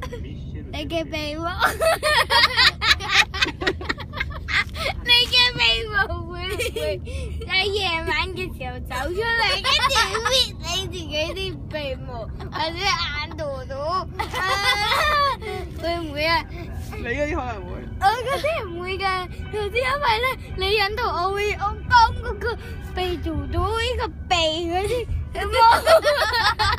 你嘅鼻喎，你嘅鼻毛會喺夜晚嘅時候走出嚟，跟住搣你自己啲鼻毛或者眼度度，會唔會啊？ 你嗰啲可能會。 我嗰啲唔會㗎，總之因為咧，你引到我會我幫嗰個鼻度到呢個鼻嗰啲。